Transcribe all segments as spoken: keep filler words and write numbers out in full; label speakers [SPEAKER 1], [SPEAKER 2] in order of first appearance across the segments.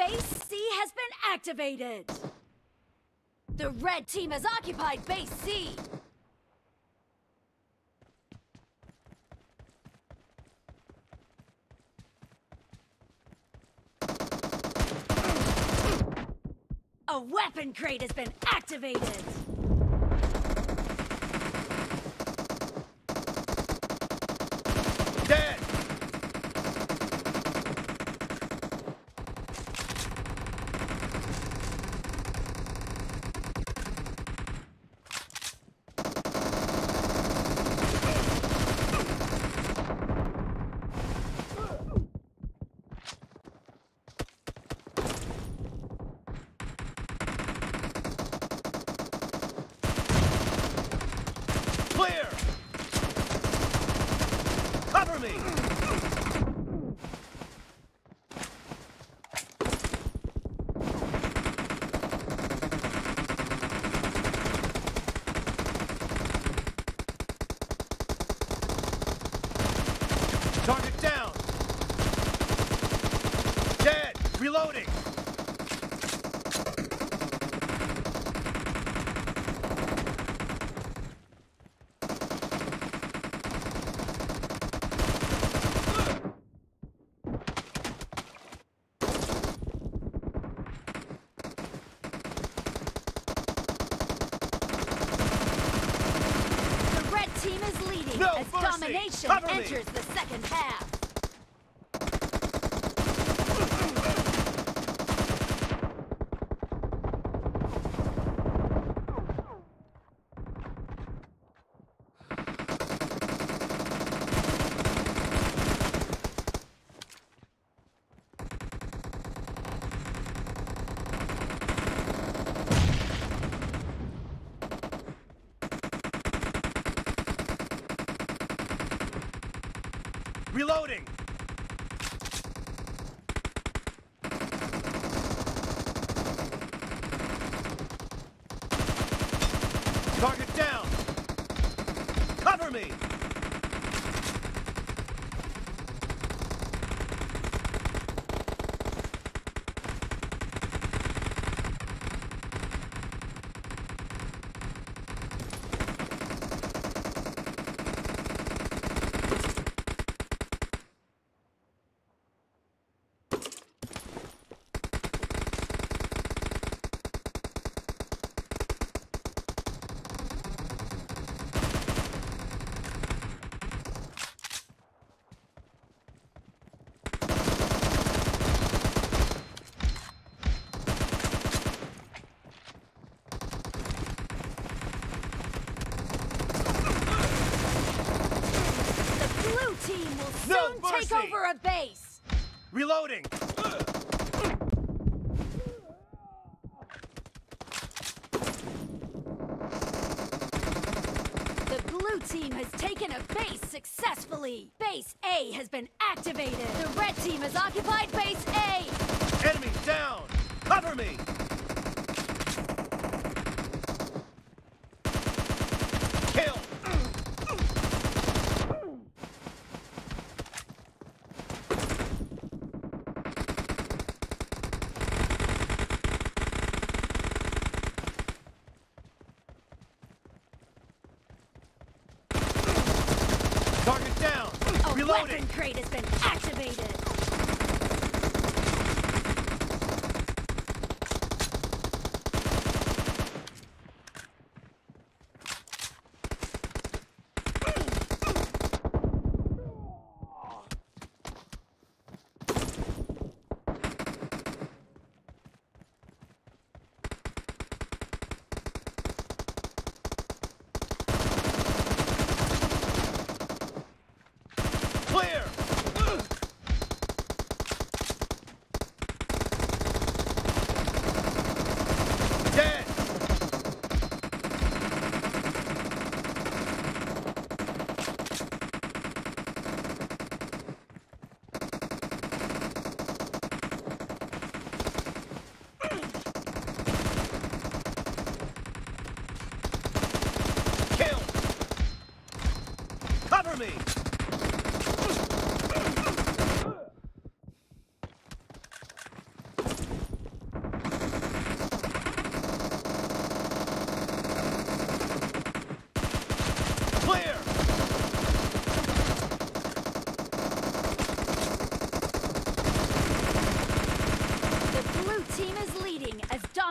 [SPEAKER 1] Base C has been activated. The red team has occupied Base C. A weapon crate has been activated.
[SPEAKER 2] Dead. Clear! Cover me! Target down! Dead! Reloading!
[SPEAKER 1] Team is leading
[SPEAKER 2] No
[SPEAKER 1] as
[SPEAKER 2] mercy.
[SPEAKER 1] domination
[SPEAKER 2] Cover me.
[SPEAKER 1] enters the second half.
[SPEAKER 2] Reloading! Target down! Cover me!
[SPEAKER 1] Team will soon
[SPEAKER 2] No
[SPEAKER 1] take
[SPEAKER 2] mercy.
[SPEAKER 1] over a base.
[SPEAKER 2] Reloading!
[SPEAKER 1] The blue team has taken a base successfully. Base A has been activated. The red team has occupied Base A.
[SPEAKER 2] Enemy down! Cover me! Kill! Target down!
[SPEAKER 1] A
[SPEAKER 2] Reloading!
[SPEAKER 1] weapon crate has been activated.
[SPEAKER 2] Clear!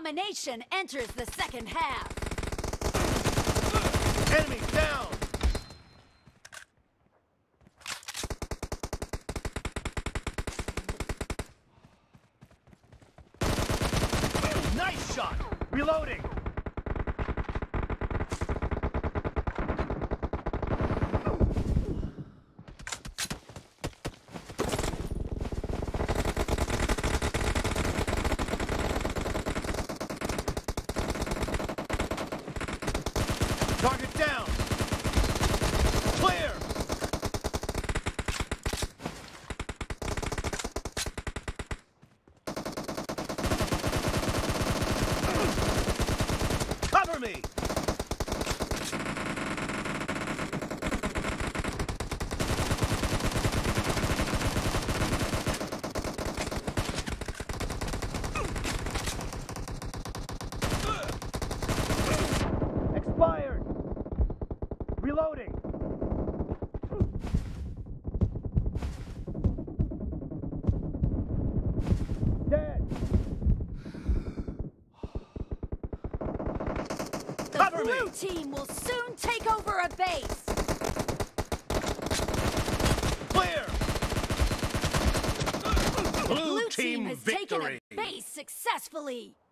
[SPEAKER 1] domination enters the second half.
[SPEAKER 2] Enemy down! Nice shot! Reloading! Target down! Clear! Cover me! Expired! Reloading! Dead!
[SPEAKER 1] The
[SPEAKER 2] Cover
[SPEAKER 1] blue
[SPEAKER 2] me!
[SPEAKER 1] team will soon take over a base.
[SPEAKER 2] Clear!
[SPEAKER 1] The
[SPEAKER 2] Blue
[SPEAKER 1] blue
[SPEAKER 2] team
[SPEAKER 1] team has
[SPEAKER 2] victory!
[SPEAKER 1] taken a base successfully.